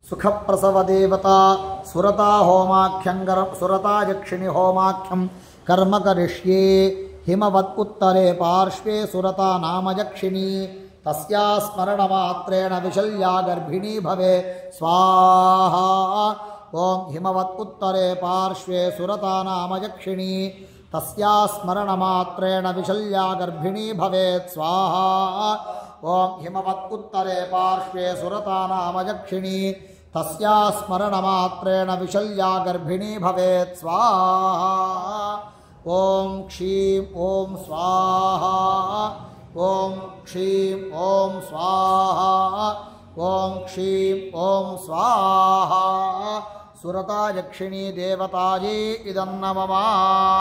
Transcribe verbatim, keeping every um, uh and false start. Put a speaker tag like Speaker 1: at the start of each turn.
Speaker 1: सुखप्रसव देवता सुरता होमाख्यं सुरता यक्षिणी होमाख्यं कर्म करिष्ये हिमवत् उत्तरे पार्श्वे सुरता नाम यक्षिणी तस्या स्मरणमात्रेण विशल्या गर्भिणी भवे स्वाहा ओम हिमवत् उत्तरे पार्श्वे सुरता नाम यक्षिणी तस्या स्मरणमात्रेण विशल्या गर्भिणी भवेत् स्वाहा ओम हिमवत् उत्तरे पार्श्वे सुरता नाम यक्षिणी तस्या स्मरणमात्रेण विशल्या गर्भिणी भवेत् स्वाहा ओम क्षीं ओम स्वाहा ओम क्षीं ओम स्वाहा ओम क्षीं ओम स्वाहा सुरता यक्षिणी देवतायै इदं नमः।